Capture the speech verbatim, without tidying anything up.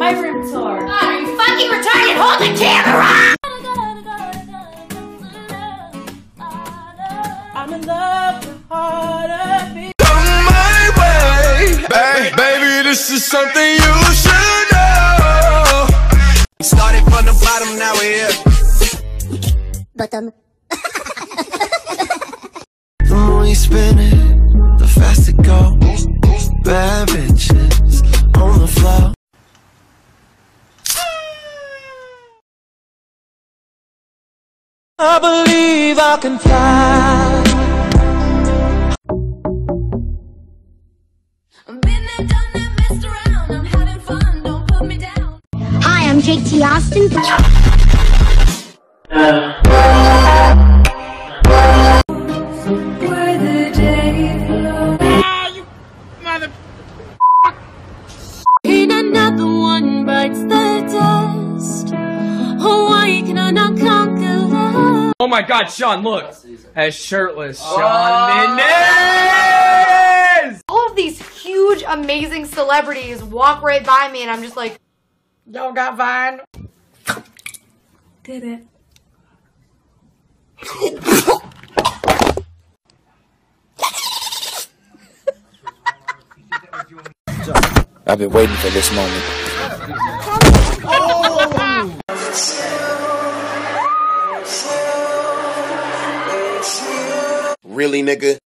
my room tour. God, are you fucking retarded? Hold the camera! I'm in love with harder beat. On my way, ba baby, this is something you should know. Started from the bottom, now we're here. Bottom. The more you spin it, the faster it goes. Bad bitches on the floor. I believe I can fly. I've been there, done that, messed around. I'm having fun, don't put me down. Hi, I'm J T Austin. Where the day flows. Ah, you mother. Ain't another one bites the dust. Oh, why can I not conquer love? Oh my God, Shawn, look! As shirtless Shawn Oh. Mendes! All of these huge, amazing celebrities walk right by me and I'm just like, Y'all got Vine? did it. I've been waiting for this moment. Oh. Really, nigga?